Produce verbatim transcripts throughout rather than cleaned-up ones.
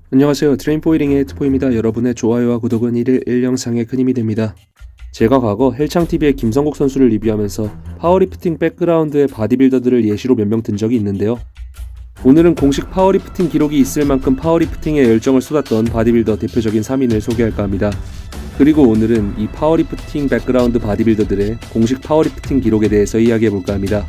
안녕하세요. 트레인포이링의 트포입니다. 여러분의 좋아요와 구독은 일일 일 영상에 큰 힘이 됩니다. 제가 과거 헬창티비의 김성국 선수를 리뷰하면서 파워리프팅 백그라운드의 바디빌더들을 예시로 몇 명 든 적이 있는데요. 오늘은 공식 파워리프팅 기록이 있을 만큼 파워리프팅에 열정을 쏟았던 바디빌더 대표적인 삼 인을 소개할까 합니다. 그리고 오늘은 이 파워리프팅 백그라운드 바디빌더들의 공식 파워리프팅 기록에 대해서 이야기해볼까 합니다.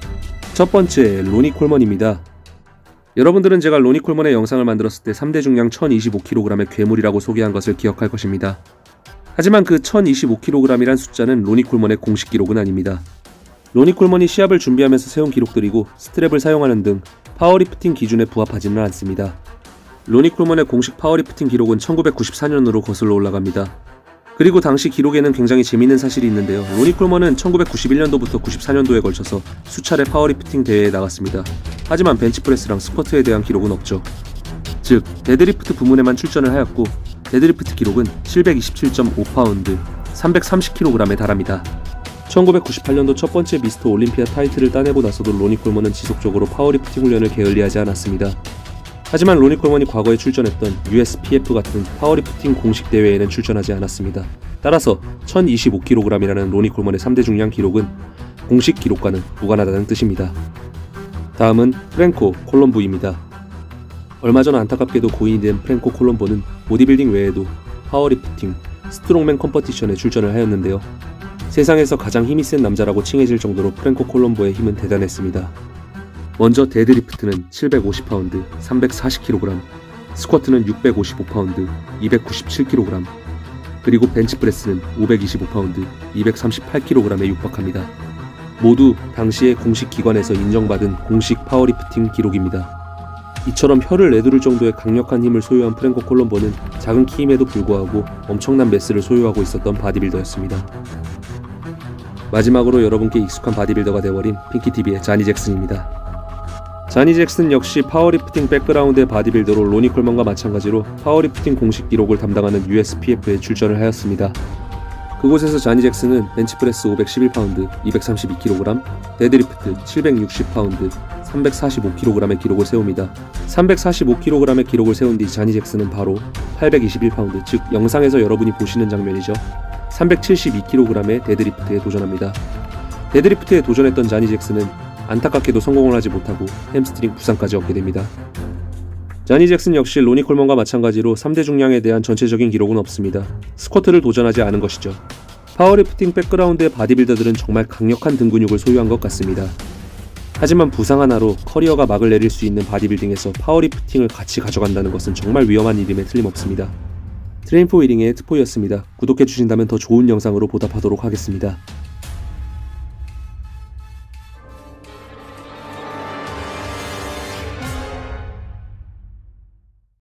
첫 번째, 로니 콜먼입니다. 여러분들은 제가 로니 콜먼의 영상을 만들었을 때 삼 대 중량 천이십오 킬로그램의 괴물이라고 소개한 것을 기억할 것입니다. 하지만 그 천이십오 킬로그램이란 숫자는 로니 콜먼의 공식 기록은 아닙니다. 로니 콜먼이 시합을 준비하면서 세운 기록들이고 스트랩을 사용하는 등 파워리프팅 기준에 부합하지는 않습니다. 로니 콜먼의 공식 파워리프팅 기록은 천구백구십사 년으로 거슬러 올라갑니다. 그리고 당시 기록에는 굉장히 재밌는 사실이 있는데요. 로니 콜먼은 천구백구십일 년도부터 구십사 년도에 걸쳐서 수차례 파워리프팅 대회에 나갔습니다. 하지만 벤치프레스랑 스쿼트에 대한 기록은 없죠. 즉, 데드리프트 부문에만 출전을 하였고 데드리프트 기록은 칠백이십칠 점 오 파운드, 삼백삼십 킬로그램에 달합니다. 천구백구십팔 년도 첫 번째 미스터 올림피아 타이틀을 따내고 나서도 로니 콜먼은 지속적으로 파워리프팅 훈련을 게을리하지 않았습니다. 하지만 로니 콜먼이 과거에 출전했던 유에스피에프 같은 파워리프팅 공식 대회에는 출전하지 않았습니다. 따라서 천이십오 킬로그램이라는 로니 콜먼의 삼 대 중량 기록은 공식 기록과는 무관하다는 뜻입니다. 다음은 프랭코 콜롬보입니다. 얼마 전 안타깝게도 고인이 된 프랭코 콜롬보는 보디빌딩 외에도 파워리프팅, 스트롱맨 컴퍼티션에 출전을 하였는데요. 세상에서 가장 힘이 센 남자라고 칭해질 정도로 프랭코 콜롬보의 힘은 대단했습니다. 먼저 데드리프트는 칠백오십 파운드, 삼백사십 킬로그램, 스쿼트는 육백오십오 파운드, 이백구십칠 킬로그램, 그리고 벤치프레스는 오백이십오 파운드, 이백삼십팔 킬로그램에 육박합니다. 모두 당시의 공식 기관에서 인정받은 공식 파워리프팅 기록입니다. 이처럼 혀를 내두를 정도의 강력한 힘을 소유한 프랭코 콜롬보는 작은 키임에도 불구하고 엄청난 매스를 소유하고 있었던 바디빌더였습니다. 마지막으로 여러분께 익숙한 바디빌더가 되어버린 핑키티비의 자니 잭슨입니다. 자니 잭슨 역시 파워리프팅 백그라운드의 바디빌더로 로니 콜먼과 마찬가지로 파워리프팅 공식 기록을 담당하는 유에스피에프에 출전을 하였습니다. 그곳에서 자니 잭슨은 벤치프레스 오백십일 파운드, 이백삼십이 킬로그램, 데드리프트 칠백육십 파운드, 삼백사십오 킬로그램의 기록을 세웁니다. 삼백사십오 킬로그램의 기록을 세운 뒤 자니 잭슨은 바로 팔백이십일 파운드, 즉 영상에서 여러분이 보시는 장면이죠. 삼백칠십이 킬로그램의 데드리프트에 도전합니다. 데드리프트에 도전했던 자니 잭슨은 안타깝게도 성공을 하지 못하고 햄스트링 부상까지 얻게 됩니다. 자니 잭슨 역시 로니 콜먼과 마찬가지로 삼 대 중량에 대한 전체적인 기록은 없습니다. 스쿼트를 도전하지 않은 것이죠. 파워리프팅 백그라운드의 바디빌더들은 정말 강력한 등 근육을 소유한 것 같습니다. 하지만 부상 하나로 커리어가 막을 내릴 수 있는 바디빌딩에서 파워리프팅을 같이 가져간다는 것은 정말 위험한 일임에 틀림없습니다. 트레인포이링의 트포이었습니다. 구독해주신다면 더 좋은 영상으로 보답하도록 하겠습니다.